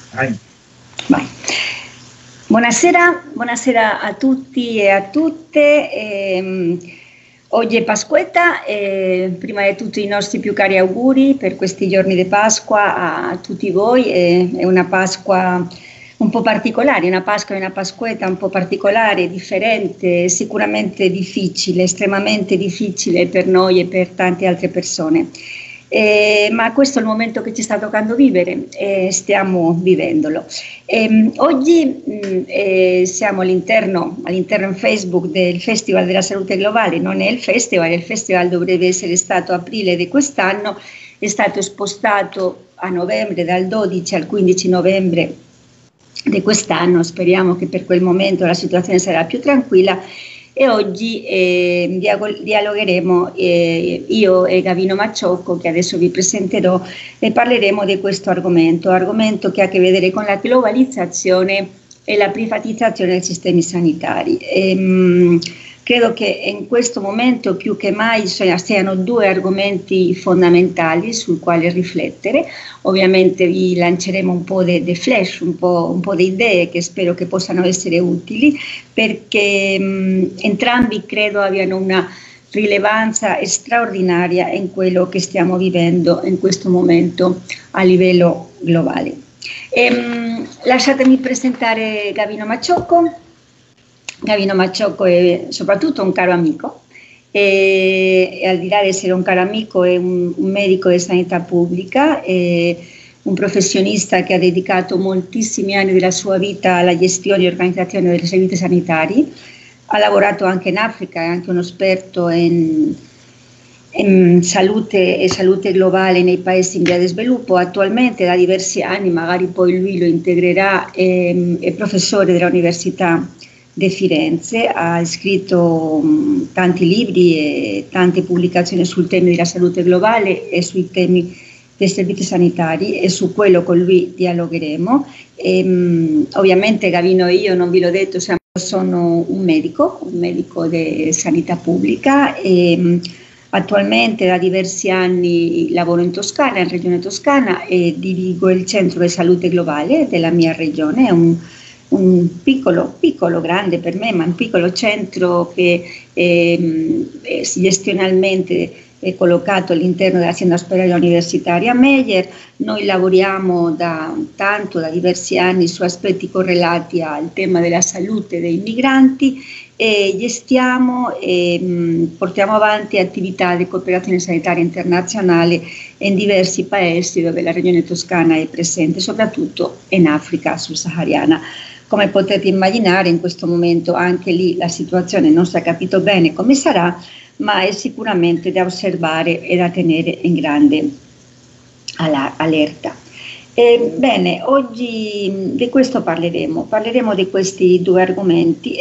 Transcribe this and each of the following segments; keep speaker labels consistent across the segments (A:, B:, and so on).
A: Vai.
B: Vai. Buonasera a tutti e a tutte. Oggi è Pasquetta, prima di tutto i nostri più cari auguri per questi giorni di Pasqua a tutti voi. È una Pasqua un po' particolare, una Pasqua e una Pasquetta un po' particolare, differente, sicuramente difficile, estremamente difficile per noi e per tante altre persone. Ma questo è il momento che ci sta toccando vivere e stiamo vivendolo. Oggi siamo all'interno in Facebook del Festival della Salute Globale. Non è il festival dovrebbe essere stato a aprile di quest'anno, è stato spostato a novembre, dal 12 al 15 novembre di quest'anno. Speriamo che per quel momento la situazione sarà più tranquilla. E oggi dialogheremo io e Gavino Macciocco, che adesso vi presenterò, e parleremo di questo argomento che ha a che vedere con la globalizzazione e la privatizzazione dei sistemi sanitari. Credo che in questo momento più che mai siano due argomenti fondamentali sul quale riflettere. Ovviamente vi lanceremo un po' di flash, un po' di idee che spero che possano essere utili, perché entrambi credo abbiano una rilevanza straordinaria in quello che stiamo vivendo in questo momento a livello globale. Lasciatemi presentare Gavino Macciocco. Gavino Macciocco è soprattutto un caro amico e al di là di essere un caro amico è un medico di sanità pubblica, è un professionista che ha dedicato moltissimi anni della sua vita alla gestione e organizzazione dei servizi sanitari, ha lavorato anche in Africa, è anche uno esperto in salute e salute globale nei paesi in via di sviluppo. Attualmente da diversi anni, magari poi lui lo integrerà, è professore dell'Università di Firenze, ha scritto tanti libri e tante pubblicazioni sul tema della salute globale e sui temi dei servizi sanitari, e su quello con lui dialogheremo. Ovviamente Gavino e io, non vi l'ho detto, sono un medico di sanità pubblica e attualmente da diversi anni lavoro in Toscana, in regione Toscana, e dirigo il centro di salute globale della mia regione. È un piccolo, grande per me, ma un piccolo centro che gestionalmente è collocato all'interno dell'azienda ospedaliera universitaria Meyer. Noi lavoriamo da diversi anni su aspetti correlati al tema della salute dei migranti e gestiamo e portiamo avanti attività di cooperazione sanitaria internazionale in diversi paesi dove la regione toscana è presente, soprattutto in Africa subsahariana. Come potete immaginare, in questo momento anche lì la situazione non si è capito bene come sarà, ma è sicuramente da osservare e da tenere in grande allerta. Bene, oggi di questo parleremo di questi due argomenti.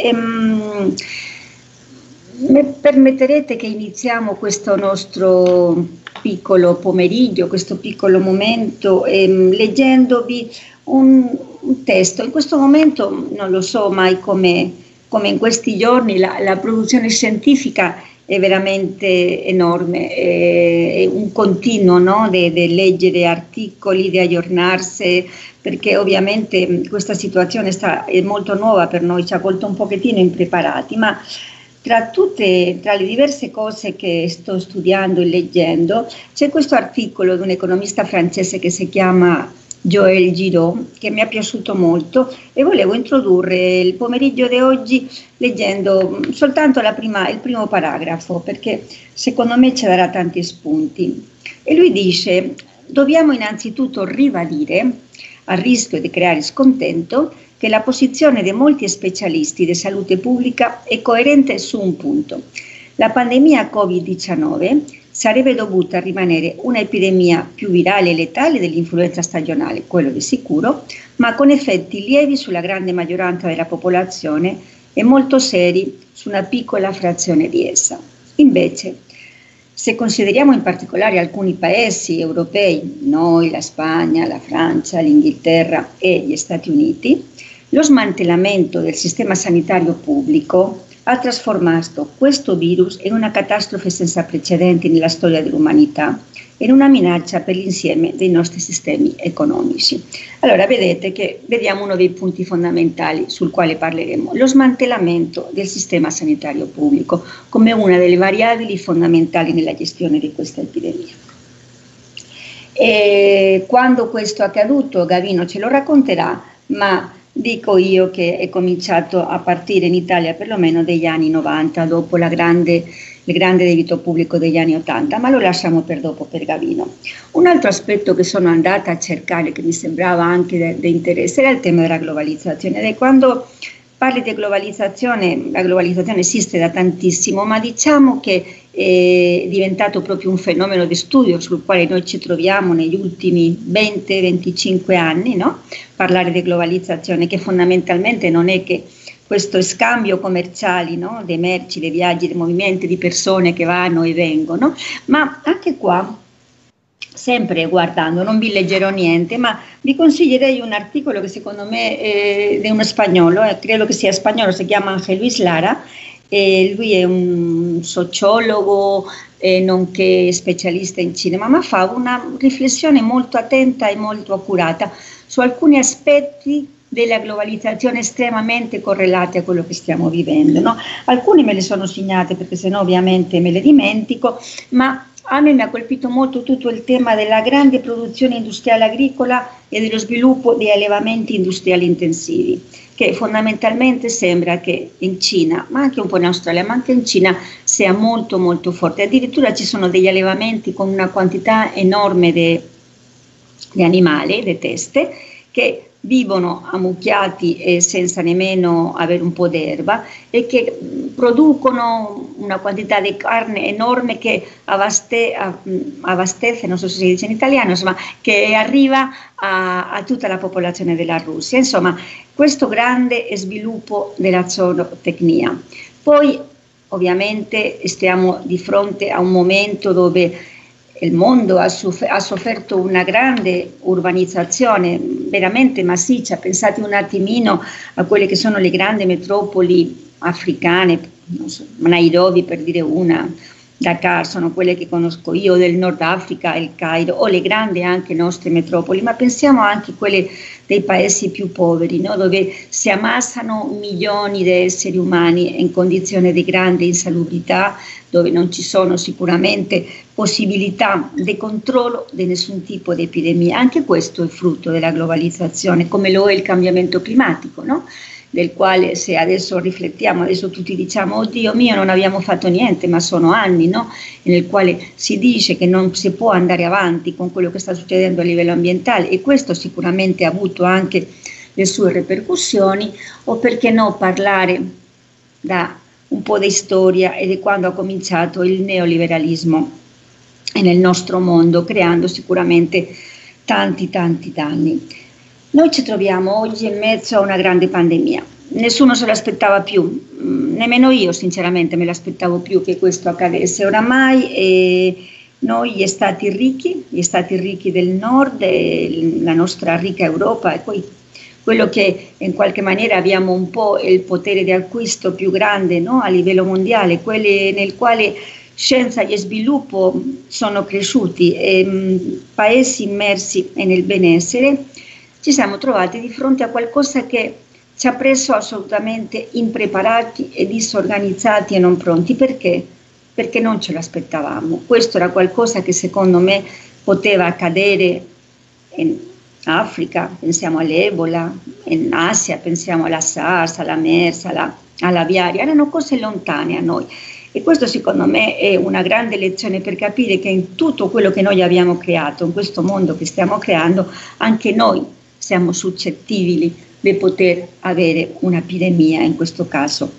B: Permetterete che iniziamo questo nostro piccolo pomeriggio, questo piccolo momento, leggendovi un testo. In questo momento non lo so mai come in questi giorni la produzione scientifica è veramente enorme, è un continuo, no? di leggere articoli, di aggiornarsi, perché ovviamente questa situazione è molto nuova per noi, ci ha colto un pochettino impreparati, ma tra le diverse cose che sto studiando e leggendo c'è questo articolo di un economista francese che si chiama Joël Giraud, che mi è piaciuto molto, e volevo introdurre il pomeriggio di oggi leggendo soltanto il primo paragrafo, perché secondo me ci darà tanti spunti. E lui dice: dobbiamo innanzitutto ribadire, a rischio di creare scontento, che la posizione di molti specialisti di salute pubblica è coerente su un punto. La pandemia Covid-19 sarebbe dovuta rimanere un'epidemia più virale e letale dell'influenza stagionale, quello di sicuro, ma con effetti lievi sulla grande maggioranza della popolazione e molto seri su una piccola frazione di essa. Invece, se consideriamo in particolare alcuni paesi europei, noi, la Spagna, la Francia, l'Inghilterra e gli Stati Uniti, lo smantellamento del sistema sanitario pubblico ha trasformato questo virus in una catastrofe senza precedenti nella storia dell'umanità e in una minaccia per l'insieme dei nostri sistemi economici. Allora vedete che vediamo uno dei punti fondamentali sul quale parleremo, lo smantellamento del sistema sanitario pubblico come una delle variabili fondamentali nella gestione di questa epidemia. E quando questo è accaduto, Gavino ce lo racconterà, ma dico io che è cominciato a partire in Italia perlomeno degli anni 90, dopo il grande debito pubblico degli anni 80, ma lo lasciamo per dopo, per Gavino. Un altro aspetto che sono andata a cercare, che mi sembrava anche di interesse, era il tema della globalizzazione. E quando parli di globalizzazione, la globalizzazione esiste da tantissimo, ma diciamo che è diventato proprio un fenomeno di studio sul quale noi ci troviamo negli ultimi 20-25 anni, no? Parlare di globalizzazione, che fondamentalmente non è che questo scambio commerciale, no? Dei merci, dei viaggi, dei movimenti di persone che vanno e vengono, ma anche qua, sempre guardando, non vi leggerò niente, ma vi consiglierei un articolo che secondo me è di uno spagnolo, credo che sia spagnolo, si chiama Ángel Luis Lara, e lui è un sociologo nonché specialista in cinema, ma fa una riflessione molto attenta e molto accurata su alcuni aspetti della globalizzazione estremamente correlati a quello che stiamo vivendo, no? Alcuni me le sono segnate perché sennò ovviamente me le dimentico, ma a me mi ha colpito molto tutto il tema della grande produzione industriale agricola e dello sviluppo di allevamenti industriali intensivi, che fondamentalmente sembra che in Cina, ma anche un po' in Australia, ma anche in Cina sia molto molto forte. Addirittura ci sono degli allevamenti con una quantità enorme di animali, di teste, che vivono ammucchiati e senza nemmeno avere un po' d'erba e che producono una quantità di carne enorme che abastece, non so se si dice in italiano, insomma, che arriva a tutta la popolazione della Russia. Insomma, questo grande sviluppo della zootecnia. Poi ovviamente stiamo di fronte a un momento dove il mondo ha sofferto una grande urbanizzazione veramente massiccia. Pensate un attimino a quelle che sono le grandi metropoli africane, non so, Nairobi per dire una, Dakar sono quelle che conosco io, del Nord Africa, il Cairo, o le grandi anche nostre metropoli, ma pensiamo anche a quelle dei paesi più poveri, no? Dove si ammassano milioni di esseri umani in condizioni di grande insalubrità, dove non ci sono sicuramente possibilità di controllo di nessun tipo di epidemia. Anche questo è frutto della globalizzazione, come lo è il cambiamento climatico, no? Del quale, se adesso riflettiamo, adesso tutti diciamo oddio mio non abbiamo fatto niente, ma sono anni, no? Nel quale si dice che non si può andare avanti con quello che sta succedendo a livello ambientale, e questo sicuramente ha avuto anche le sue ripercussioni. O perché no parlare da un po' di storia e di quando ha cominciato il neoliberalismo nel nostro mondo, creando sicuramente tanti danni. Noi ci troviamo oggi in mezzo a una grande pandemia, nessuno se l'aspettava più, nemmeno io sinceramente me l'aspettavo più che questo accadesse. Oramai noi gli stati ricchi del nord, la nostra ricca Europa, e poi quello che in qualche maniera abbiamo un po' il potere di acquisto più grande, no? A livello mondiale, quelli nel quale scienza e sviluppo sono cresciuti, paesi immersi nel benessere, ci siamo trovati di fronte a qualcosa che ci ha preso assolutamente impreparati e disorganizzati e non pronti. Perché? Perché non ce l'aspettavamo. Questo era qualcosa che secondo me poteva accadere in Africa, pensiamo all'Ebola, in Asia pensiamo alla SARS, alla MERS, alla viaria, erano cose lontane a noi. E questo secondo me è una grande lezione per capire che in tutto quello che noi abbiamo creato, in questo mondo che stiamo creando, anche noi siamo suscettibili di poter avere un'epidemia, in questo caso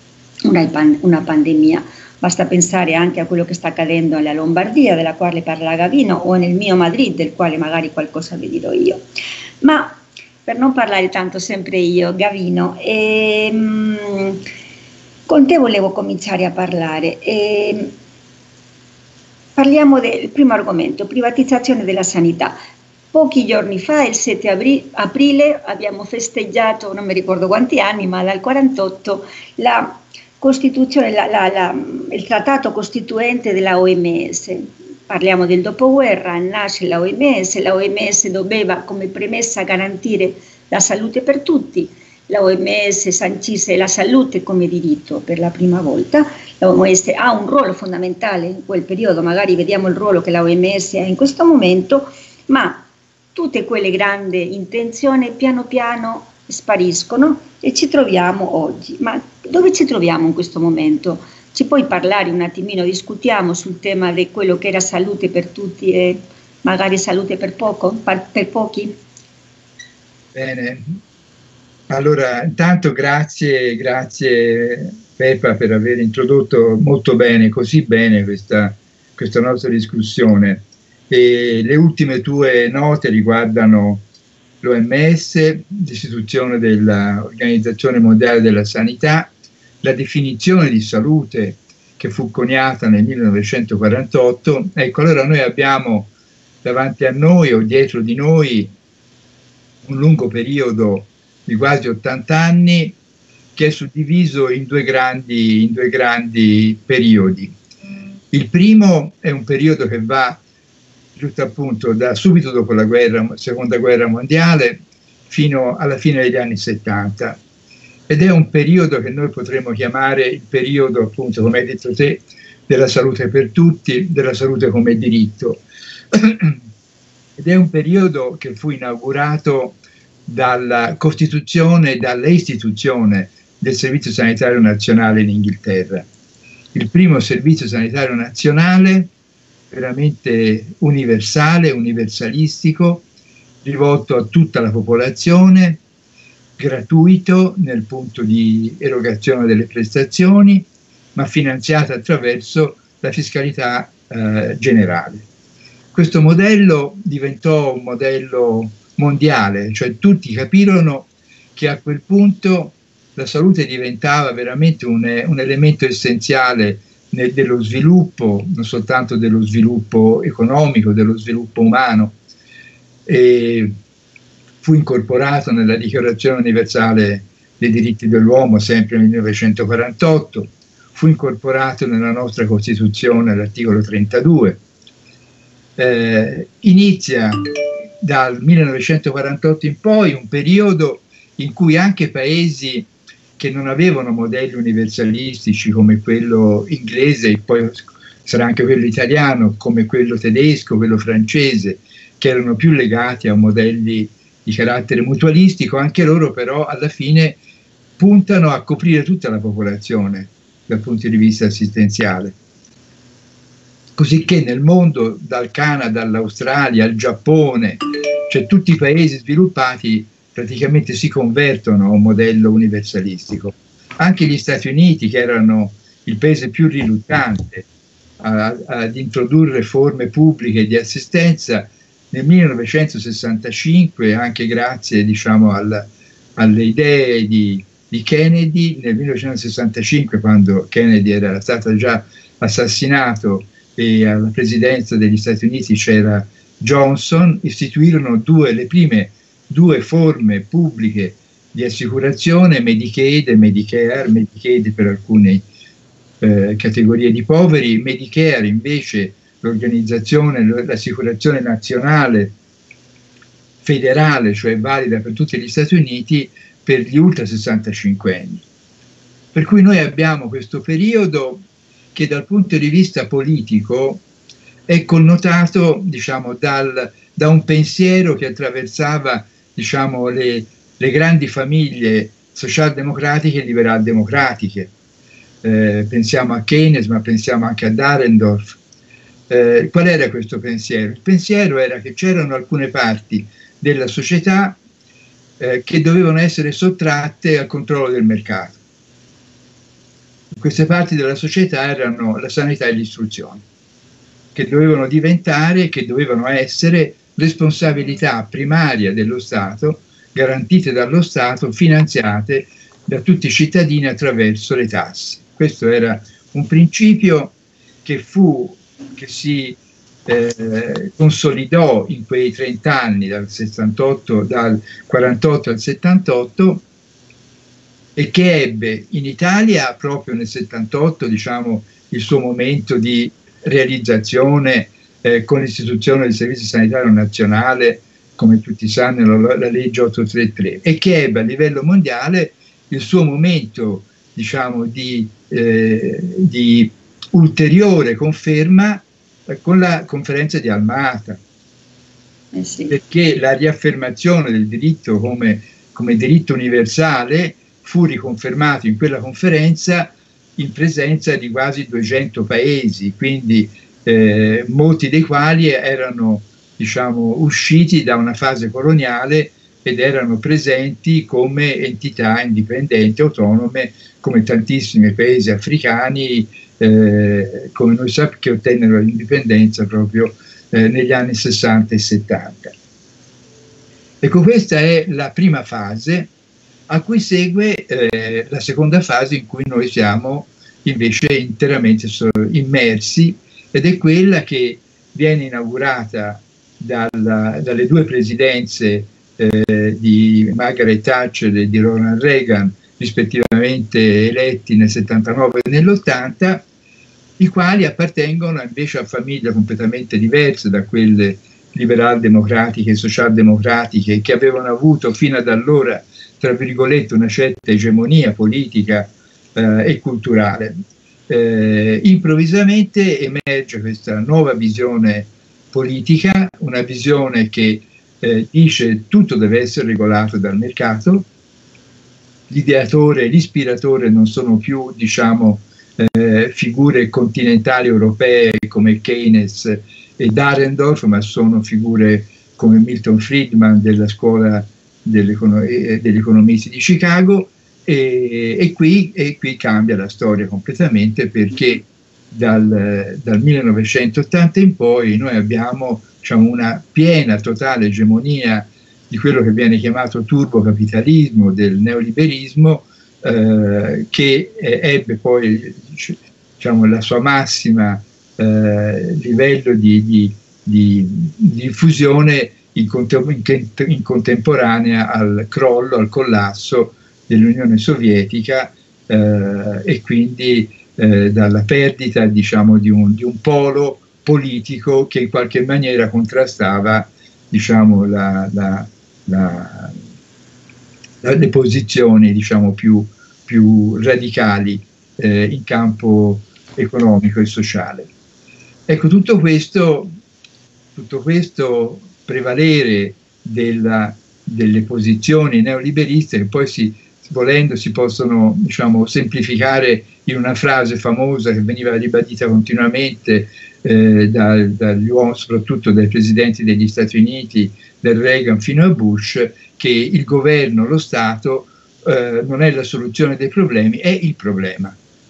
B: una pandemia. Basta pensare anche a quello che sta accadendo nella Lombardia, della quale parla Gavino, o nel mio Madrid, del quale magari qualcosa vi dirò io. Ma per non parlare tanto sempre io, Gavino, con te volevo cominciare a parlare. Parliamo del primo argomento, privatizzazione della sanità. Pochi giorni fa, il 7 aprile, abbiamo festeggiato, non mi ricordo quanti anni, ma dal 48, la Costituzione, il trattato costituente della OMS. Parliamo del dopoguerra, nasce la OMS doveva come premessa garantire la salute per tutti, la OMS sancisce la salute come diritto per la prima volta, la OMS ha un ruolo fondamentale in quel periodo, magari vediamo il ruolo che la OMS ha in questo momento, ma tutte quelle grandi intenzioni piano piano spariscono e ci troviamo oggi. Ma dove ci troviamo in questo momento? Ci puoi parlare un attimino, discutiamo sul tema di quello che era salute per tutti e magari salute per pochi?
A: Bene, allora intanto grazie Peppa per aver introdotto molto bene, così bene questa nostra discussione. E le ultime tue note riguardano l'OMS, l'istituzione dell'Organizzazione Mondiale della Sanità, la definizione di salute che fu coniata nel 1948. Ecco, allora noi abbiamo davanti a noi o dietro di noi un lungo periodo di quasi 80 anni che è suddiviso in due grandi periodi. Il primo è un periodo che va giusto appunto da subito dopo la seconda guerra mondiale fino alla fine degli anni 70 ed è un periodo che noi potremmo chiamare il periodo appunto, come hai detto te, della salute per tutti, della salute come diritto ed è un periodo che fu inaugurato dalla costituzione e dalla istituzione del Servizio Sanitario Nazionale in Inghilterra. Il primo Servizio Sanitario Nazionale veramente universale, universalistico, rivolto a tutta la popolazione, gratuito nel punto di erogazione delle prestazioni, ma finanziato attraverso la fiscalità generale. Questo modello diventò un modello mondiale, cioè tutti capirono che a quel punto la salute diventava veramente un elemento essenziale dello sviluppo, non soltanto dello sviluppo economico, dello sviluppo umano, e fu incorporato nella Dichiarazione Universale dei Diritti dell'Uomo sempre nel 1948, fu incorporato nella nostra Costituzione all'articolo 32. Inizia dal 1948 in poi un periodo in cui anche paesi che non avevano modelli universalistici come quello inglese e poi sarà anche quello italiano, come quello tedesco, quello francese, che erano più legati a modelli di carattere mutualistico, anche loro però alla fine puntano a coprire tutta la popolazione dal punto di vista assistenziale. Cosicché nel mondo, dal Canada all'Australia, al Giappone, cioè tutti i paesi sviluppati praticamente si convertono a un modello universalistico. Anche gli Stati Uniti, che erano il paese più riluttante ad introdurre forme pubbliche di assistenza, nel 1965, anche grazie diciamo, alle idee di Kennedy, nel 1965, quando Kennedy era stato già assassinato e alla presidenza degli Stati Uniti c'era Johnson, istituirono le prime due forme pubbliche di assicurazione, Medicaid e Medicare, Medicaid per alcune categorie di poveri, Medicare invece l'organizzazione, l'assicurazione nazionale federale, cioè valida per tutti gli Stati Uniti per gli ultra 65 anni. Per cui noi abbiamo questo periodo che dal punto di vista politico è connotato diciamo, da un pensiero che attraversava diciamo, le grandi famiglie socialdemocratiche e liberal-democratiche. Pensiamo a Keynes, ma pensiamo anche a Dahrendorf. Qual era questo pensiero? Il pensiero era che c'erano alcune parti della società che dovevano essere sottratte al controllo del mercato. Queste parti della società erano la sanità e l'istruzione, che dovevano diventare, che dovevano essere responsabilità primaria dello Stato, garantite dallo Stato, finanziate da tutti i cittadini attraverso le tasse. Questo era un principio che si consolidò in quei 30 anni, dal 48 al 78, e che ebbe in Italia proprio nel 78, diciamo, il suo momento di realizzazione con l'istituzione del Servizio Sanitario Nazionale, come tutti sanno, la legge 833, e che ebbe a livello mondiale il suo momento, diciamo, di ulteriore conferma con la conferenza di Alma-Ata, sì, perché la riaffermazione del diritto come diritto universale fu riconfermato in quella conferenza in presenza di quasi 200 paesi, quindi molti dei quali erano, diciamo, usciti da una fase coloniale ed erano presenti come entità indipendenti, autonome, come tantissimi paesi africani, come noi sappiamo, che ottennero l'indipendenza proprio negli anni 60 e 70. Ecco, questa è la prima fase, a cui segue la seconda fase in cui noi siamo invece interamente immersi, ed è quella che viene inaugurata dalle due presidenze di Margaret Thatcher e di Ronald Reagan, rispettivamente eletti nel 79 e nell'80, i quali appartengono invece a famiglie completamente diverse da quelle liberal-democratiche e social-democratiche, che avevano avuto fino ad allora, tra virgolette, una certa egemonia politica e culturale. Improvvisamente emerge questa nuova visione politica, una visione che dice tutto deve essere regolato dal mercato, l'ideatore e l'ispiratore non sono più, diciamo, figure continentali europee come Keynes e Dahrendorf, ma sono figure come Milton Friedman della scuola degli economisti di Chicago, e qui cambia la storia completamente, perché dal 1980 in poi noi abbiamo, diciamo, una piena, totale egemonia di quello che viene chiamato turbocapitalismo, del neoliberismo, che ebbe poi, diciamo, la sua massima livello di diffusione in contemporanea al crollo, al collasso dell'Unione Sovietica, e quindi dalla perdita, diciamo, di un polo politico che in qualche maniera contrastava, diciamo, le posizioni, diciamo, più radicali in campo economico e sociale. Ecco, tutto questo prevalere delle posizioni neoliberiste, che poi volendo si possono, diciamo, semplificare in una frase famosa che veniva ribadita continuamente dagli uomini, soprattutto dai presidenti degli Stati Uniti, da Reagan fino a Bush, che il governo, lo Stato, non è la soluzione dei problemi, è il problema.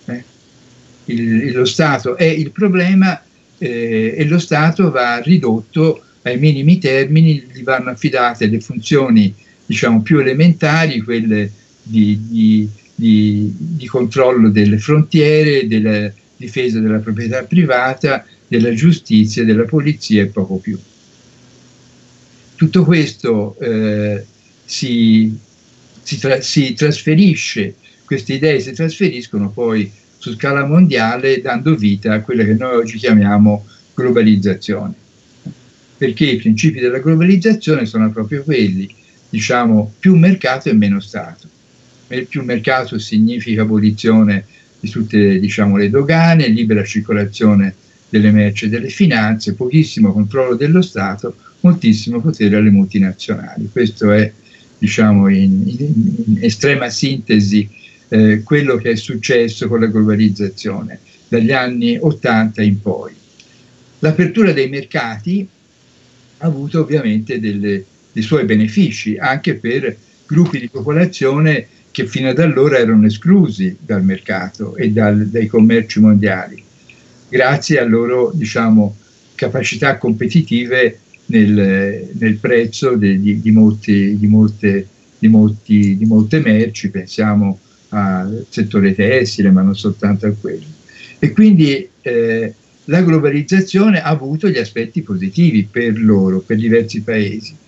A: Lo Stato è il problema, e lo Stato va ridotto ai minimi termini, gli vanno affidate le funzioni, diciamo, più elementari, quelle di controllo delle frontiere, della difesa della proprietà privata, della giustizia, della polizia e poco più. Tutto questo si trasferisce, queste idee si trasferiscono poi su scala mondiale, dando vita a quella che noi oggi chiamiamo globalizzazione. Perché i principi della globalizzazione sono proprio quelli, diciamo, più mercato e meno Stato. Più mercato significa abolizione di tutte, diciamo, le dogane, libera circolazione delle merci e delle finanze, pochissimo controllo dello Stato, moltissimo potere alle multinazionali. Questo è, diciamo, in estrema sintesi quello che è successo con la globalizzazione dagli anni 80 in poi. L'apertura dei mercati ha avuto ovviamente dei suoi benefici anche per gruppi di popolazione che fino ad allora erano esclusi dal mercato e dai commerci mondiali, grazie alle loro, diciamo, capacità competitive nel prezzo di molte merci. Pensiamo al settore tessile, ma non soltanto a quello. E quindi la globalizzazione ha avuto gli aspetti positivi per loro, per diversi paesi.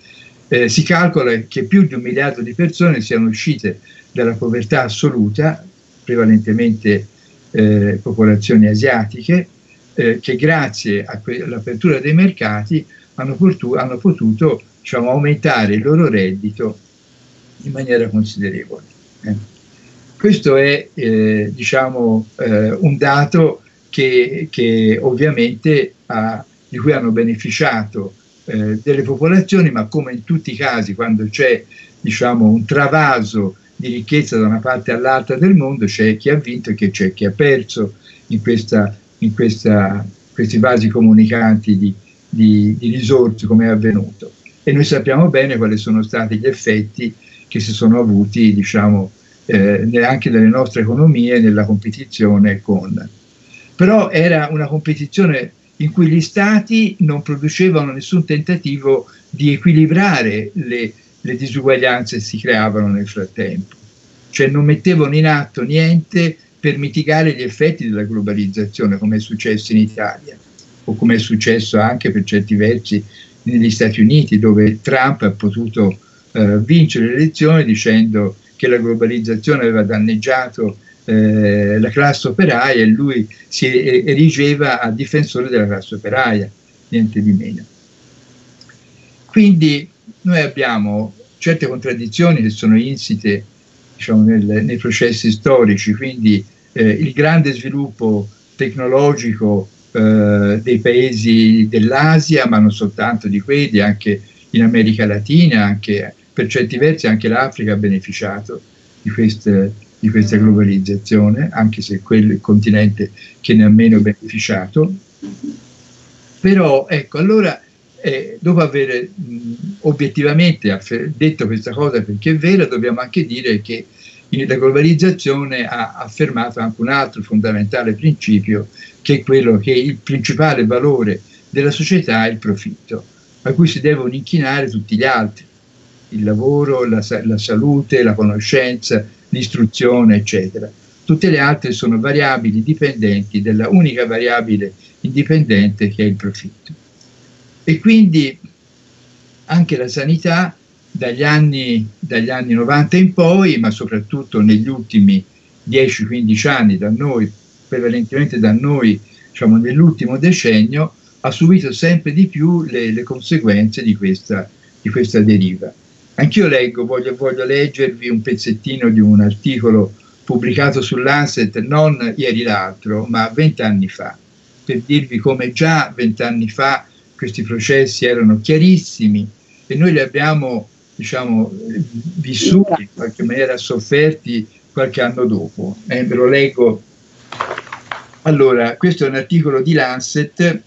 A: Si calcola che più di 1 miliardo di persone siano uscite dalla povertà assoluta, prevalentemente popolazioni asiatiche, che grazie all'apertura dei mercati hanno potuto diciamo, aumentare il loro reddito in maniera considerevole. Questo è diciamo, un dato che ovviamente di cui hanno beneficiato delle popolazioni, ma come in tutti i casi quando c'è diciamo, un travaso di ricchezza da una parte all'altra del mondo, c'è chi ha vinto e c'è chi ha perso in questi vasi comunicanti di risorse, come è avvenuto. E noi sappiamo bene quali sono stati gli effetti che si sono avuti, diciamo, anche nelle nostre economie, nella competizione con. Però era una competizione in cui gli stati non producevano nessun tentativo di equilibrare le disuguaglianze che si creavano nel frattempo. Cioè non mettevano in atto niente per mitigare gli effetti della globalizzazione, come è successo in Italia, o come è successo anche per certi versi negli Stati Uniti, dove Trump ha potuto vincere le elezioni dicendo che la globalizzazione aveva danneggiato la classe operaia, e lui si erigeva a difensore della classe operaia, niente di meno. Quindi noi abbiamo certe contraddizioni che sono insite, diciamo, nei processi storici, quindi il grande sviluppo tecnologico dei paesi dell'Asia, ma non soltanto di quelli, anche in America Latina, anche per certi versi anche l'Africa ha beneficiato di questa globalizzazione, anche se quello è il continente che ne ha meno beneficiato. Però ecco, allora dopo aver obiettivamente detto questa cosa, perché è vera, dobbiamo anche dire che la globalizzazione ha affermato anche un altro fondamentale principio, che è quello che il principale valore della società è il profitto, a cui si devono inchinare tutti gli altri: il lavoro, la salute, la conoscenza, l'istruzione, eccetera. Tutte le altre sono variabili dipendenti della unica variabile indipendente che è il profitto. E quindi anche la sanità dagli anni 90 in poi, ma soprattutto negli ultimi 10-15 anni da noi, prevalentemente da noi, diciamo nell'ultimo decennio, ha subito sempre di più le conseguenze di questa deriva. Anch'io voglio leggervi un pezzettino di un articolo pubblicato sull'Lancet non ieri l'altro, ma 20 anni fa, per dirvi come già 20 anni fa questi processi erano chiarissimi e noi li abbiamo, diciamo, vissuti in qualche maniera, sofferti qualche anno dopo. Ve lo leggo. Allora, questo è un articolo di Lancet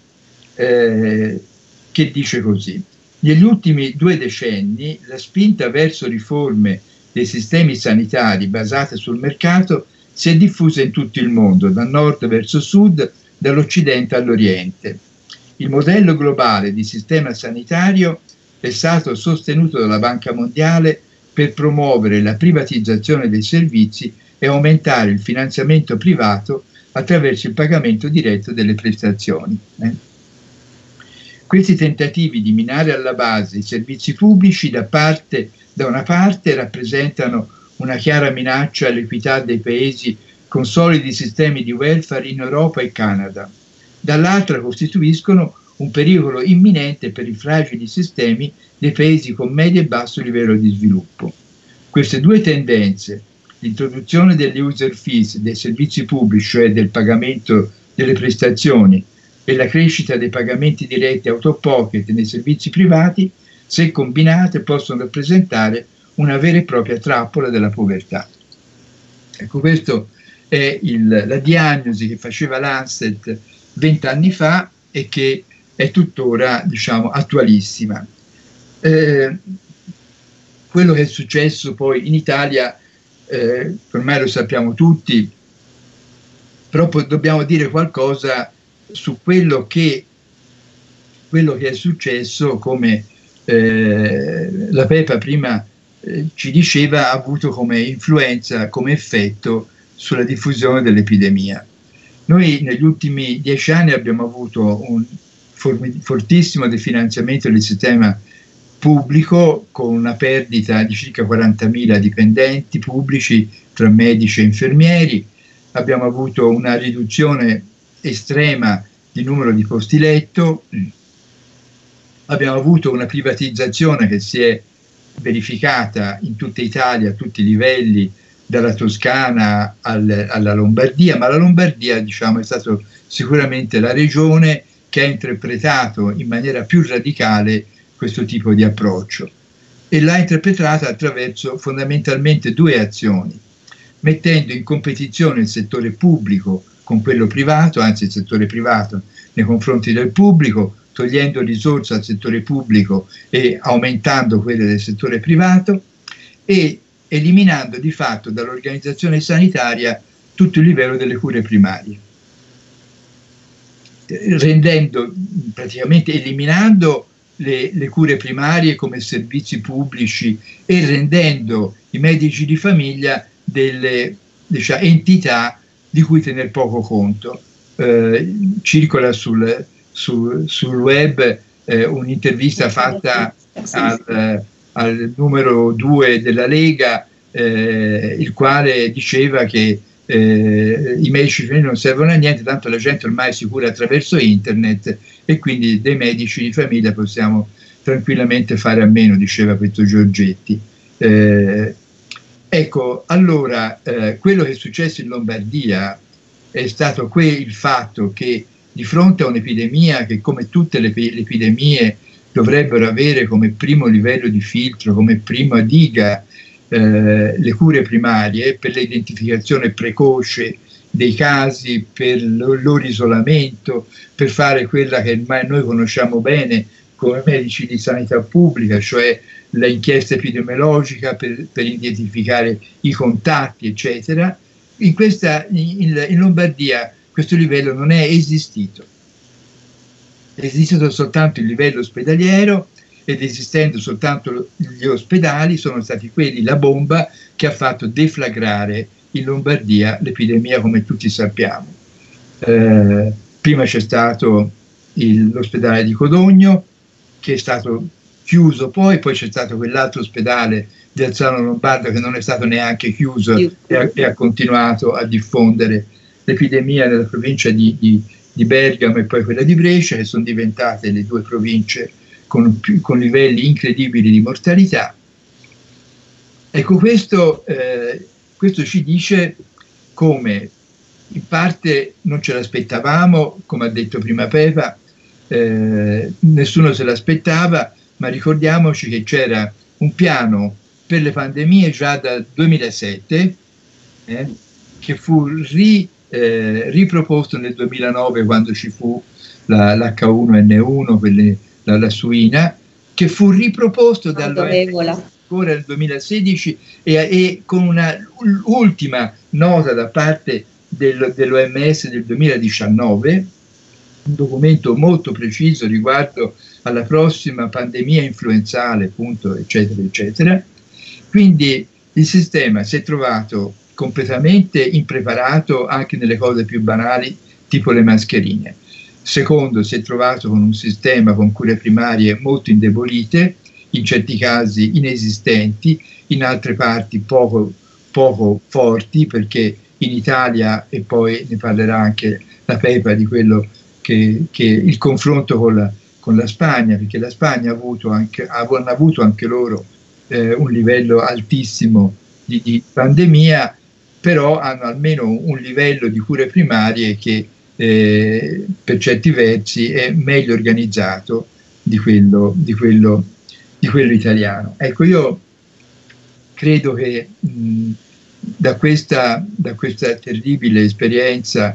A: che dice così: negli ultimi 2 decenni la spinta verso riforme dei sistemi sanitari basate sul mercato si è diffusa in tutto il mondo, da nord verso sud, dall'occidente all'oriente. Il modello globale di sistema sanitario è stato sostenuto dalla Banca Mondiale per promuovere la privatizzazione dei servizi e aumentare il finanziamento privato attraverso il pagamento diretto delle prestazioni. Questi tentativi di minare alla base i servizi pubblici da una parte rappresentano una chiara minaccia all'equità dei paesi con solidi sistemi di welfare in Europa e Canada, dall'altra costituiscono un pericolo imminente per i fragili sistemi dei paesi con medio e basso livello di sviluppo. Queste 2 tendenze, l'introduzione delle user fees dei servizi pubblici, cioè del pagamento delle prestazioni, e la crescita dei pagamenti diretti out of pocket nei servizi privati, se combinate possono rappresentare una vera e propria trappola della povertà. Ecco, questa è la diagnosi che faceva Lancet 20 anni fa e che è tuttora, diciamo, attualissima. Quello che è successo poi in Italia, ormai lo sappiamo tutti, però poi dobbiamo dire qualcosa su quello che è successo, come la Pepa prima ci diceva, ha avuto come influenza, come effetto sulla diffusione dell'epidemia. Noi negli ultimi 10 anni abbiamo avuto un fortissimo definanziamento del sistema pubblico, con una perdita di circa 40.000 dipendenti pubblici tra medici e infermieri. Abbiamo avuto una riduzione estrema di numero di posti letto, abbiamo avuto una privatizzazione che si è verificata in tutta Italia a tutti i livelli, dalla Toscana alla Lombardia, ma la Lombardia, diciamo, è stata sicuramente la regione che ha interpretato in maniera più radicale questo tipo di approccio, e l'ha interpretata attraverso fondamentalmente due azioni: mettendo in competizione il settore pubblico con quello privato, anzi il settore privato nei confronti del pubblico, togliendo risorse al settore pubblico e aumentando quelle del settore privato, e eliminando di fatto dall'organizzazione sanitaria tutto il livello delle cure primarie, rendendo, praticamente eliminando le cure primarie come servizi pubblici e rendendo i medici di famiglia delle, diciamo, entità di cui tener poco conto. Circola sul web un'intervista fatta al numero 2 della Lega, il quale diceva che i medici non servono a niente, tanto la gente ormai si cura attraverso internet e quindi dei medici di famiglia possiamo tranquillamente fare a meno, diceva questo Giorgetti. Ecco, allora quello che è successo in Lombardia è stato il fatto che di fronte a un'epidemia che, come tutte le epidemie, dovrebbero avere come primo livello di filtro, come prima diga, le cure primarie per l'identificazione precoce dei casi, per il loro isolamento, per fare quella che ormai noi conosciamo bene come medici di sanità pubblica, cioè l'inchiesta epidemiologica per identificare i contatti, eccetera. In Lombardia questo livello non è esistito. È esistito soltanto il livello ospedaliero, ed esistendo soltanto gli ospedali sono stati quelli la bomba che ha fatto deflagrare in Lombardia l'epidemia, come tutti sappiamo. Prima c'è stato l'ospedale di Codogno, che è stato chiuso, poi c'è stato quell'altro ospedale di Alzano Lombardo che non è stato neanche chiuso e ha continuato a diffondere l'epidemia nella provincia di Bergamo e poi quella di Brescia, che sono diventate le due province con livelli incredibili di mortalità. Ecco, questo ci dice come in parte non ce l'aspettavamo, come ha detto prima Pepa, nessuno se l'aspettava, ma ricordiamoci che c'era un piano per le pandemie già dal 2007, che fu riproposto nel 2009 quando ci fu l'H1N1, la suina, che fu riproposto dall'OMS ancora nel 2016 e con un'ultima nota da parte dell'OMS del 2019, un documento molto preciso riguardo alla prossima pandemia influenzale, appunto, eccetera, eccetera. Quindi il sistema si è trovato completamente impreparato anche nelle cose più banali, tipo le mascherine. Secondo, si è trovato con un sistema con cure primarie molto indebolite, in certi casi inesistenti, in altre parti poco forti, perché in Italia, e poi ne parlerà anche la Pepa di quello che il confronto con la Spagna, perché la Spagna hanno avuto anche loro un livello altissimo di pandemia, però hanno almeno un livello di cure primarie che per certi versi è meglio organizzato di quello italiano. Ecco, io credo che da questa terribile esperienza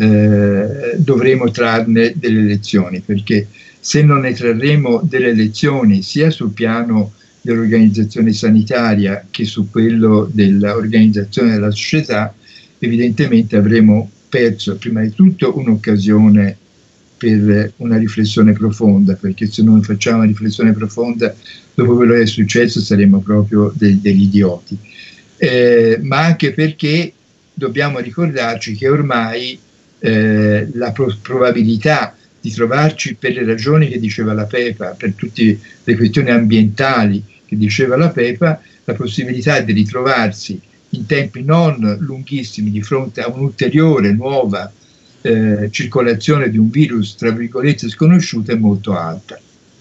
A: dovremo trarne delle lezioni, perché se non ne trarremo delle lezioni sia sul piano dell'organizzazione sanitaria che su quello dell'organizzazione della società, evidentemente avremo perso prima di tutto un'occasione per una riflessione profonda, perché se non facciamo una riflessione profonda dopo quello che è successo saremo proprio degli idioti, ma anche perché dobbiamo ricordarci che ormai la probabilità di trovarci per le ragioni che diceva la Pepa, per tutte le questioni ambientali che diceva la Pepa, la possibilità di ritrovarsi in tempi non lunghissimi di fronte a un'ulteriore nuova circolazione di un virus, tra virgolette, sconosciuto è molto alta.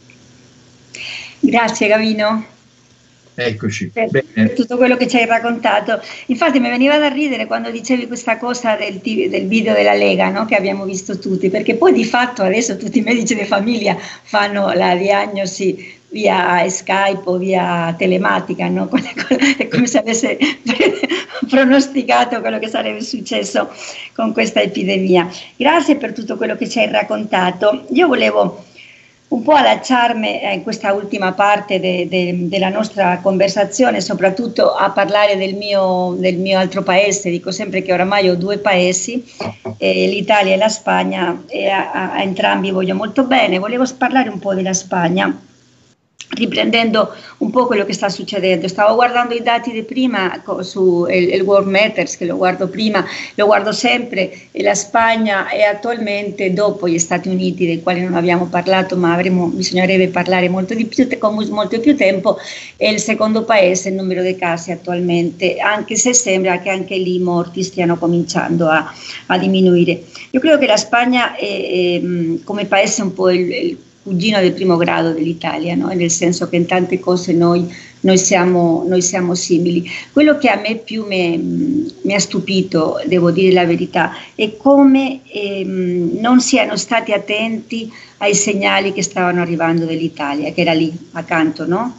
B: Grazie Gavino.
A: Eccoci.
B: Per tutto quello che ci hai raccontato. Infatti mi veniva da ridere quando dicevi questa cosa del video della Lega, no? Che abbiamo visto tutti, perché poi di fatto adesso tutti i medici di famiglia fanno la diagnosi via Skype o via telematica, no? È come se avesse pronosticato quello che sarebbe successo con questa epidemia. Grazie per tutto quello che ci hai raccontato. Io volevo un po' allacciarmi in questa ultima parte della nostra conversazione, soprattutto a parlare del mio altro paese. Dico sempre che oramai ho due paesi, l'Italia e la Spagna, e a entrambi voglio molto bene. Volevo parlare un po' della Spagna, riprendendo un po' quello che sta succedendo. Stavo guardando i dati di prima su il World Matters, che lo guardo prima, lo guardo sempre, e la Spagna è attualmente, dopo gli Stati Uniti, dei quali non abbiamo parlato, ma bisognerebbe parlare molto di più, con molto più tempo, è il secondo paese in numero di casi attualmente, anche se sembra che anche lì i morti stiano cominciando a diminuire. Io credo che la Spagna è come paese un po' il cugino del primo grado dell'Italia, no? Nel senso che in tante cose noi siamo simili. Quello che a me più mi ha stupito, devo dire la verità, è come non siano stati attenti ai segnali che stavano arrivando dall'Italia, che era lì accanto, no?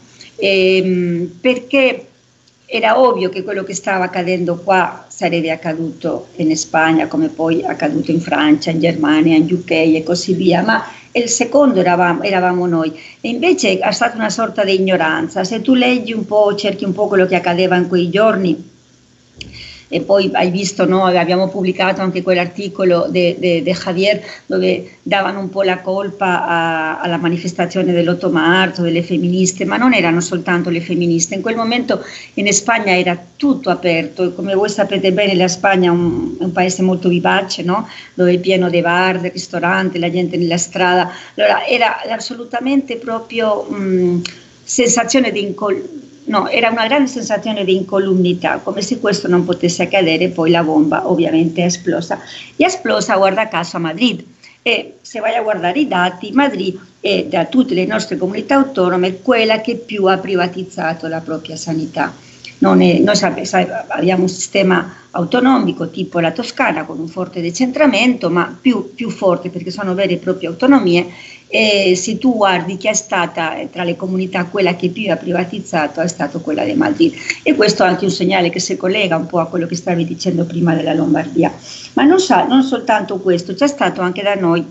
B: Perché era ovvio che quello che stava accadendo qua sarebbe accaduto in Spagna, come poi è accaduto in Francia, in Germania, in UK e così via, ma il secondo eravamo noi, e invece è stata una sorta di ignoranza. Se tu leggi un po', cerchi un po' quello che accadeva in quei giorni, e poi hai visto, no? Abbiamo pubblicato anche quell'articolo di Javier dove davano un po' la colpa alla manifestazione dell'8 marzo, delle femministe, ma non erano soltanto le femministe. In quel momento in Spagna era tutto aperto, e come voi sapete bene la Spagna è un paese molto vivace, no? Dove è pieno di bar, di ristoranti, la gente nella strada. Allora era assolutamente proprio sensazione di era una grande sensazione di incolumità, come se questo non potesse accadere. Poi la bomba ovviamente è esplosa. E è esplosa, guarda caso, a Madrid. E se vai a guardare i dati, Madrid è, da tutte le nostre comunità autonome, quella che più ha privatizzato la propria sanità. Noi abbiamo un sistema autonomico tipo la Toscana con un forte decentramento, ma più forte perché sono vere e proprie autonomie. E se tu guardi chi è stata tra le comunità quella che più ha privatizzato, è stata quella di Madrid, e questo è anche un segnale che si collega un po' a quello che stavi dicendo prima della Lombardia. Ma non soltanto questo, c'è stato anche da noi,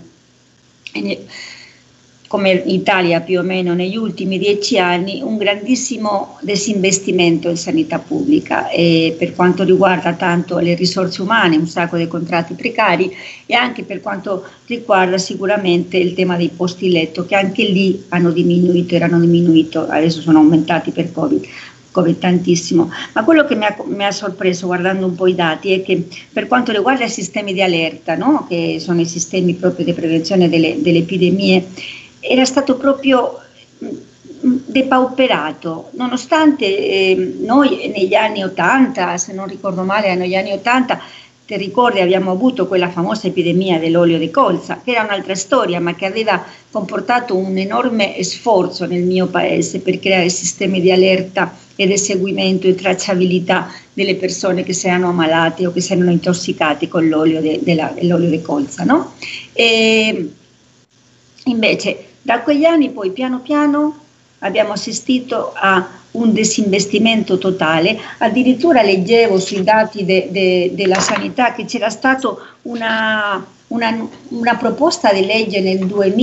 B: come in Italia più o meno negli ultimi 10 anni, un grandissimo disinvestimento in sanità pubblica, e per quanto riguarda tanto le risorse umane, un sacco di contratti precari, e anche per quanto riguarda sicuramente il tema dei posti letto, che anche lì erano diminuito, adesso sono aumentati per Covid tantissimo. Ma quello che mi ha sorpreso guardando un po' i dati è che per quanto riguarda i sistemi di allerta, no? Che sono i sistemi proprio di prevenzione delle epidemie, era stato proprio depauperato, nonostante noi negli anni 80, se non ricordo male, negli anni 80, ti ricordi, abbiamo avuto quella famosa epidemia dell'olio di colza, che era un'altra storia, ma che aveva comportato un enorme sforzo nel mio paese per creare sistemi di allerta e di seguimento e tracciabilità delle persone che si erano ammalate o che si erano intossicate con l'olio di colza, no? E invece da quegli anni poi piano piano abbiamo assistito a un disinvestimento totale. Addirittura leggevo sui dati della sanità che c'era stata una proposta di legge nel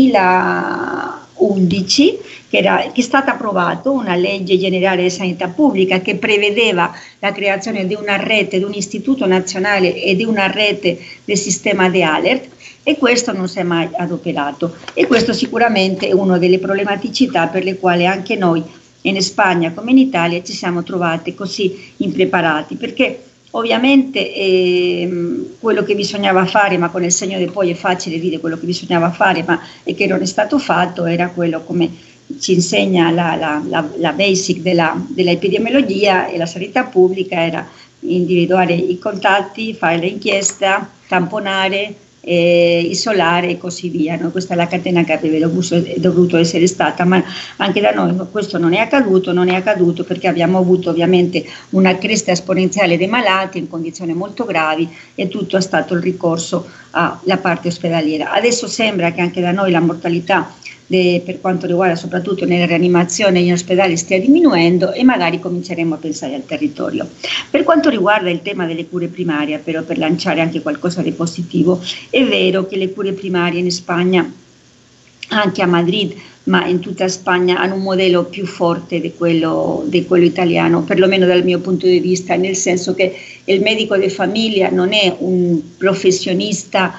B: 2011 che è stata approvata, una legge generale di sanità pubblica che prevedeva la creazione di una rete, di un istituto nazionale e di una rete del sistema di alert. E questo non si è mai adoperato, e questo sicuramente è una delle problematicità per le quali anche noi in Spagna come in Italia ci siamo trovati così impreparati, perché Ovviamente quello che bisognava fare, ma con il segno di poi è facile dire quello che bisognava fare, ma e che non è stato fatto, era quello, come ci insegna la basic della epidemiologia e la sanità pubblica, era individuare i contatti, fare l'inchiesta, tamponare, isolare e così via, no? Questa è la catena che avrebbe dovuto essere stata, ma anche da noi questo non è accaduto perché abbiamo avuto ovviamente una crescita esponenziale dei malati in condizioni molto gravi e tutto è stato il ricorso alla parte ospedaliera. Adesso sembra che anche da noi la mortalità per quanto riguarda soprattutto nella rianimazione in ospedale stia diminuendo e magari cominceremo a pensare al territorio. Per quanto riguarda il tema delle cure primarie, però, per lanciare anche qualcosa di positivo, è vero che le cure primarie in Spagna, anche a Madrid, ma in tutta Spagna, hanno un modello più forte di quello italiano, perlomeno dal mio punto di vista, nel senso che il medico di famiglia non è un professionista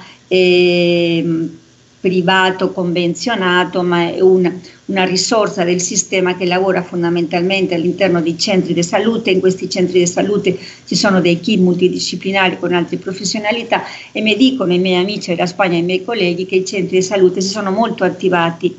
B: privato convenzionato, ma è una risorsa del sistema che lavora fondamentalmente all'interno dei centri di salute. In questi centri di salute ci sono dei team multidisciplinari con altre professionalità e mi dicono i miei amici della Spagna e i miei colleghi che i centri di salute si sono molto attivati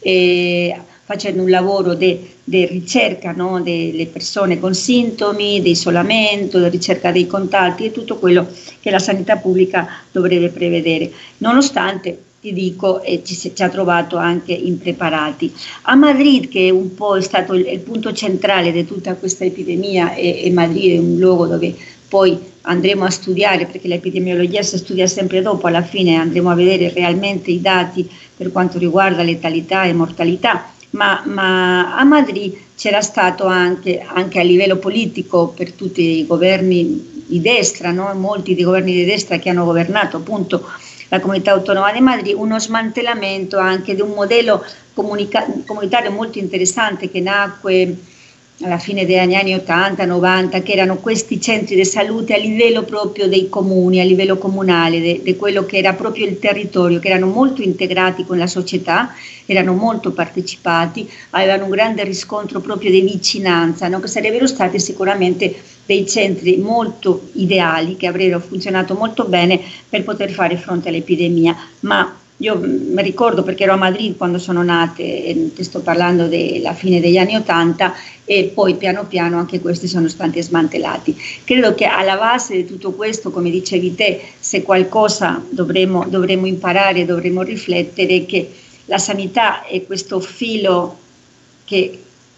B: facendo un lavoro di ricerca, no? Delle persone con sintomi, di isolamento, di ricerca dei contatti e tutto quello che la sanità pubblica dovrebbe prevedere, nonostante ti dico, ci ha trovato anche impreparati. A Madrid, che un po' è stato il punto centrale di tutta questa epidemia, e Madrid è un luogo dove poi andremo a studiare, perché l'epidemiologia si studia sempre dopo, alla fine andremo a vedere realmente i dati per quanto riguarda letalità e mortalità, ma a Madrid c'era stato anche a livello politico, per tutti i governi di destra, no? Molti dei governi di destra che hanno governato appunto la comunità autonoma di Madrid, uno smantellamento anche di un modello comunitario molto interessante che nacque alla fine degli anni 80-90, che erano questi centri di salute a livello proprio dei comuni, a livello comunale, di quello che era proprio il territorio, che erano molto integrati con la società, erano molto partecipati, avevano un grande riscontro proprio di vicinanza, no? Che sarebbero stati sicuramente dei centri molto ideali, che avrebbero funzionato molto bene per poter fare fronte all'epidemia, ma io mi ricordo, perché ero a Madrid quando sono nate, ti sto parlando della fine degli anni 80, e poi piano piano anche questi sono stati smantellati. Credo che alla base di tutto questo, come dicevi te, se qualcosa dovremmo imparare, dovremmo riflettere, che la sanità è questo filo che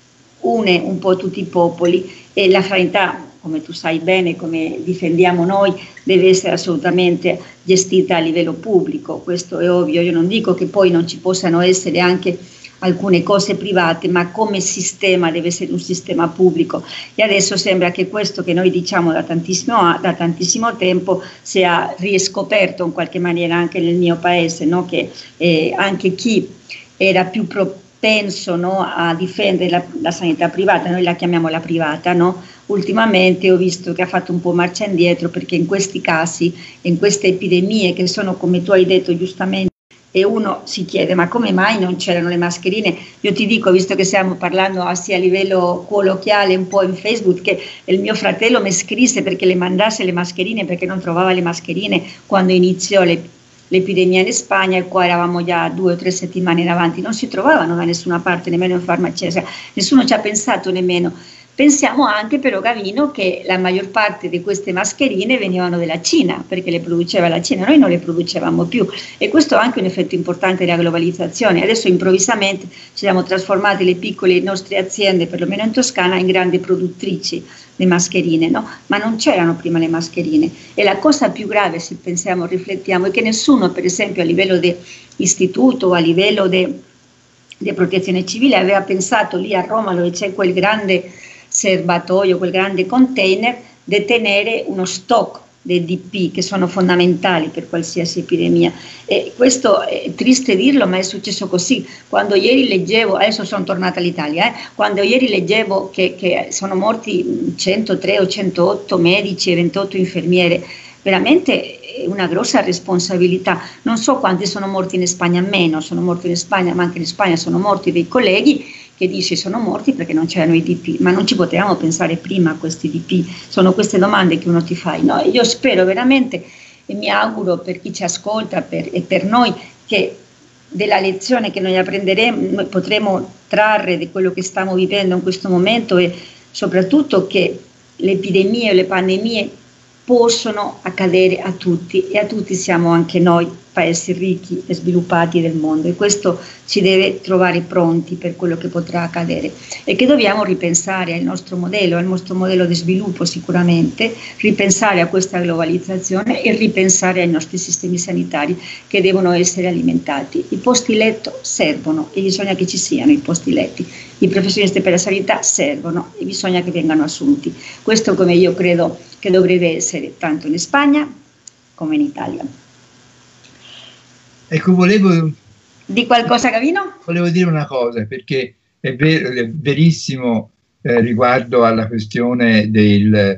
B: une un po' tutti i popoli, e la sanità, come tu sai bene, come difendiamo noi, deve essere assolutamente gestita a livello pubblico. Questo è ovvio. Io non dico che poi non ci possano essere anche alcune cose private, ma come sistema deve essere un sistema pubblico, e adesso sembra che questo che noi diciamo da tantissimo tempo sia riscoperto in qualche maniera anche nel mio paese, no? Che anche chi era più propenso, no, a difendere la sanità privata, noi la chiamiamo la privata, no? Ultimamente ho visto che ha fatto un po' marcia indietro, perché in questi casi, in queste epidemie che sono, come tu hai detto giustamente, e uno si chiede ma come mai non c'erano le mascherine. Io ti dico, visto che stiamo parlando sia a livello colloquiale un po' in Facebook, che il mio fratello mi scrisse perché le mandasse le mascherine, perché non trovava le mascherine quando iniziò l'epidemia in Spagna, e qua eravamo già 2 o 3 settimane in avanti, non si trovavano da nessuna parte, nemmeno in farmacia, cioè, nessuno ci ha pensato nemmeno. Pensiamo anche però, Gavino, che la maggior parte di queste mascherine venivano dalla Cina, perché le produceva la Cina, noi non le producevamo più, e questo è anche un effetto importante della globalizzazione. Adesso improvvisamente ci siamo trasformati, le piccole nostre aziende, perlomeno in Toscana, in grandi produttrici di mascherine, no? Ma non c'erano prima le mascherine, e la cosa più grave, se pensiamo, riflettiamo, è che nessuno, per esempio a livello di istituto o a livello di protezione civile, aveva pensato lì a Roma, dove c'è quel grande serbatoio, quel grande container, di tenere uno stock dei DP che sono fondamentali per qualsiasi epidemia. E questo è triste dirlo, ma è successo così. Quando ieri leggevo, adesso sono tornata all'Italia, quando ieri leggevo che sono morti 103 o 108 medici e 28 infermiere, veramente è una grossa responsabilità. Non so quanti sono morti in Spagna, meno sono morti in Spagna, ma anche in Spagna sono morti dei colleghi che dice sono morti perché non c'erano i DP, ma non ci potevamo pensare prima a questi DP. Sono queste domande che uno ti fa. No? Io spero veramente e mi auguro per chi ci ascolta e per noi che della lezione che noi apprenderemo, noi potremo trarre di quello che stiamo vivendo in questo momento e soprattutto che le epidemie o le pandemie possono accadere a tutti e a tutti siamo anche noi paesi ricchi e sviluppati del mondo e questo ci deve trovare pronti per quello che potrà accadere e che dobbiamo ripensare al nostro modello di sviluppo sicuramente, ripensare a questa globalizzazione e ripensare ai nostri sistemi sanitari che devono essere alimentati. I posti letto servono e bisogna che ci siano i posti letti, i professionisti per la sanità servono e bisogna che vengano assunti. Questo come io credo che dovrebbe essere tanto in Spagna come in Italia.
A: Ecco,
B: di qualcosa, Gavino?
A: Volevo dire una cosa, perché è verissimo riguardo alla questione delle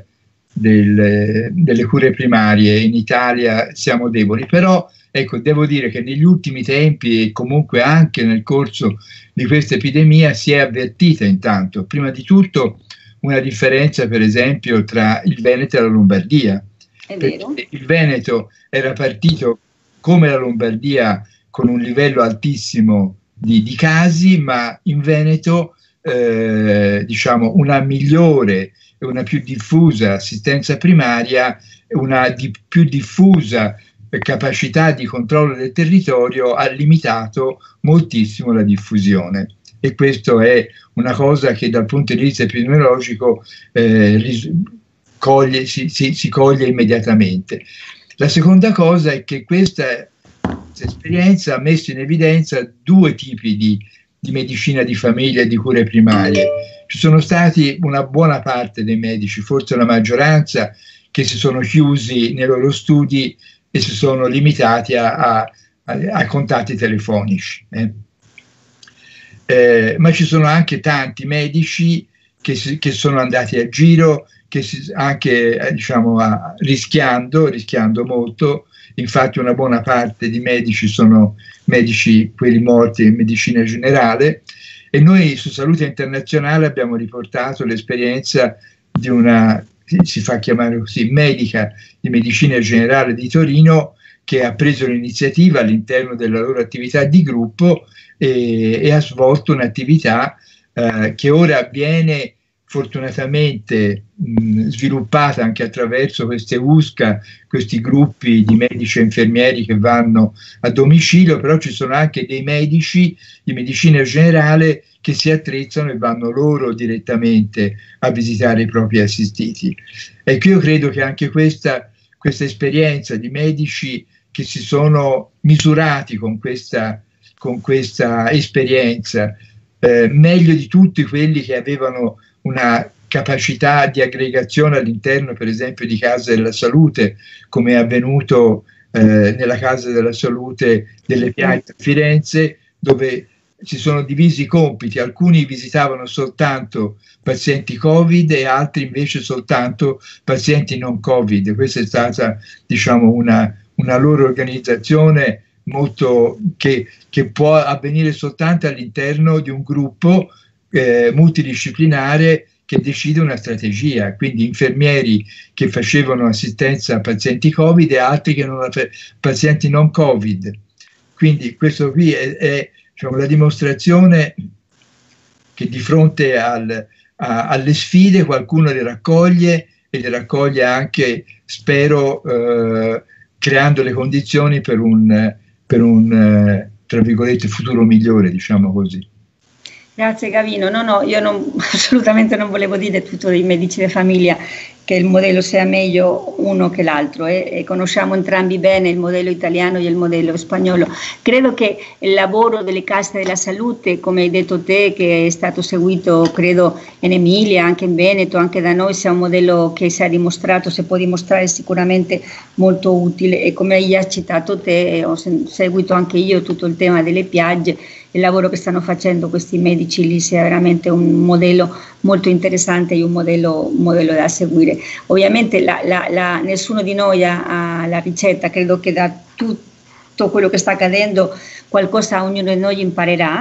A: cure primarie. In Italia siamo deboli, però ecco, devo dire che negli ultimi tempi e comunque anche nel corso di questa epidemia si è avvertita intanto, prima di tutto, una differenza per esempio tra il Veneto e la Lombardia.
B: È vero.
A: Il Veneto era partito come la Lombardia con un livello altissimo di casi, ma in Veneto diciamo una migliore e una più diffusa assistenza primaria, una più diffusa capacità di controllo del territorio ha limitato moltissimo la diffusione. E questo è una cosa che dal punto di vista epidemiologico si coglie immediatamente. La seconda cosa è che questa esperienza ha messo in evidenza due tipi di medicina di famiglia e di cure primarie. Ci sono stati una buona parte dei medici, forse la maggioranza, che si sono chiusi nei loro studi e si sono limitati ai contatti telefonici. Ma ci sono anche tanti medici che sono andati a giro, anche diciamo, rischiando molto. Infatti una buona parte di medici sono medici, quelli morti in medicina generale, e noi su Salute Internazionale abbiamo riportato l'esperienza di una, si fa chiamare così, medica di medicina generale di Torino, che ha preso l'iniziativa all'interno della loro attività di gruppo e ha svolto un'attività che ora viene fortunatamente sviluppata anche attraverso queste USCA, questi gruppi di medici e infermieri che vanno a domicilio, però ci sono anche dei medici di medicina generale che si attrezzano e vanno loro direttamente a visitare i propri assistiti. Ecco, io credo che anche questa esperienza di medici che si sono misurati con questa esperienza, meglio di tutti quelli che avevano una capacità di aggregazione all'interno, per esempio, di case della salute, come è avvenuto nella Casa della Salute delle Piaghe a Firenze, dove si sono divisi i compiti, alcuni visitavano soltanto pazienti Covid e altri invece soltanto pazienti non Covid. Questa è stata, diciamo, una loro organizzazione molto che può avvenire soltanto all'interno di un gruppo multidisciplinare che decide una strategia, quindi infermieri che facevano assistenza a pazienti Covid e altri che non pazienti non Covid. Quindi questo qui è diciamo, la dimostrazione che di fronte alle sfide qualcuno le raccoglie e le raccoglie anche, spero, creando le condizioni per un tra virgolette futuro migliore, diciamo così.
B: Grazie Gavino, no, io assolutamente non volevo dire tutto dei medici di famiglia che il modello sia meglio uno che l'altro e conosciamo entrambi bene il modello italiano e il modello spagnolo. Credo che il lavoro delle casse della salute, come hai detto te, che è stato seguito credo in Emilia, anche in Veneto, anche da noi, sia un modello che si è dimostrato, si può dimostrare sicuramente molto utile e come hai citato te, ho seguito anche io tutto il tema delle piagge. Il lavoro che stanno facendo questi medici lì sia veramente un modello molto interessante e un modello da seguire. Ovviamente nessuno di noi ha la ricetta, credo che da tutto quello che sta accadendo qualcosa ognuno di noi imparerà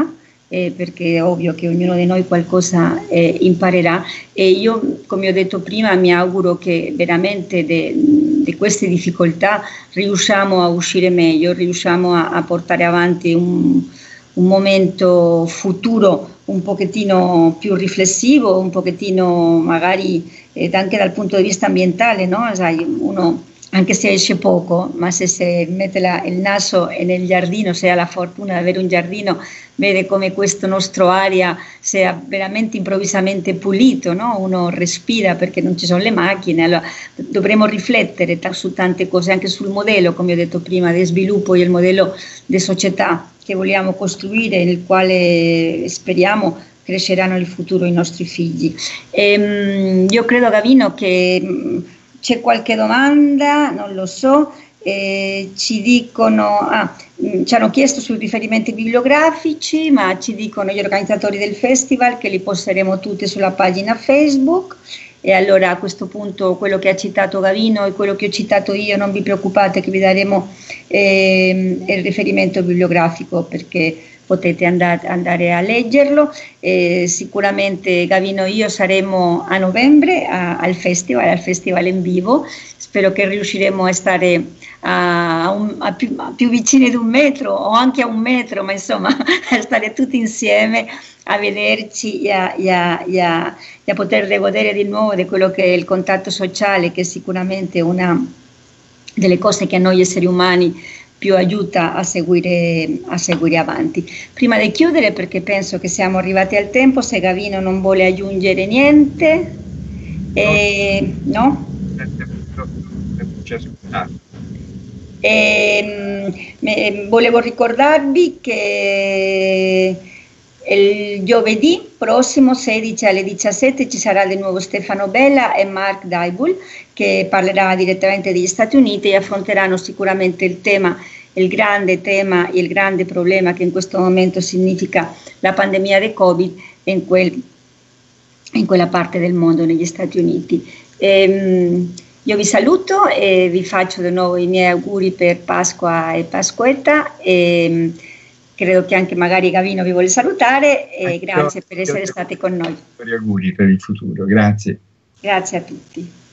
B: perché è ovvio che ognuno di noi qualcosa imparerà, e io, come ho detto prima, mi auguro che veramente di queste difficoltà riusciamo a uscire meglio, riusciamo a portare avanti un momento futuro un pochettino più riflessivo, un pochettino magari anche dal punto di vista ambientale, no? Sai, uno anche se esce poco, ma se mette il naso nel giardino, se ha la fortuna di avere un giardino, vede come questo nostro aria sia veramente improvvisamente pulito, no? Uno respira perché non ci sono le macchine. Allora dovremo riflettere su tante cose, anche sul modello, come ho detto prima, di sviluppo e il modello di società che vogliamo costruire, nel quale speriamo cresceranno nel futuro i nostri figli. Io credo, Gavino, che c'è qualche domanda, non lo so, ci dicono, ci hanno chiesto sui riferimenti bibliografici, ma ci dicono gli organizzatori del festival che li posteremo tutti sulla pagina Facebook, e allora a questo punto quello che ha citato Gavino e quello che ho citato io, non vi preoccupate che vi daremo il riferimento bibliografico, perché potete andare a leggerlo. Sicuramente Gavino e io saremo a novembre al festival in vivo. Spero che riusciremo a stare più vicini di 1 metro o anche a 1 metro, ma insomma a stare tutti insieme, a vederci e a poter godere di nuovo di quello che è il contatto sociale, che è sicuramente una delle cose che a noi esseri umani più aiuta a seguire avanti. Prima di chiudere, perché penso che siamo arrivati al tempo, se Gavino non vuole aggiungere niente, no? Volevo ricordarvi che il giovedì prossimo 16 alle 17 ci sarà di nuovo Stefano Bella e Mark Daibul, che parlerà direttamente degli Stati Uniti, e affronteranno sicuramente il grande tema e il grande problema che in questo momento significa la pandemia del Covid in quella parte del mondo, negli Stati Uniti. Io vi saluto e vi faccio di nuovo i miei auguri per Pasqua e Pasquetta, e credo che anche magari Gavino vi vuole salutare, e grazie per essere stati con noi.
A: Auguri per il futuro, grazie.
B: Grazie a tutti.